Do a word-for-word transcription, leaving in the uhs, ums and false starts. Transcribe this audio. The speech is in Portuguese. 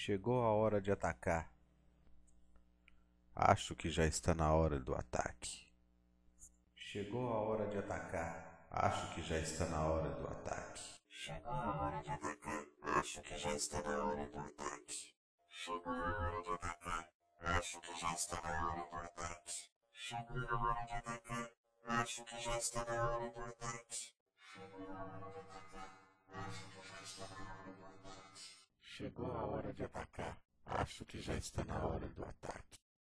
Chegou a hora de atacar. Acho que já está na hora do ataque. Chegou a hora de atacar. Acho que já está na hora do ataque. Chegou a hora de atacar. Acho que já está na hora do ataque. Chegou a hora de atacar. Acho que já está na hora do ataque. Chegou a hora de atacar. Acho que já está na hora do ataque. Chegou a hora de atacar. Acho que já está na hora do ataque. Chegou a hora de atacar. Acho que já está na hora do ataque.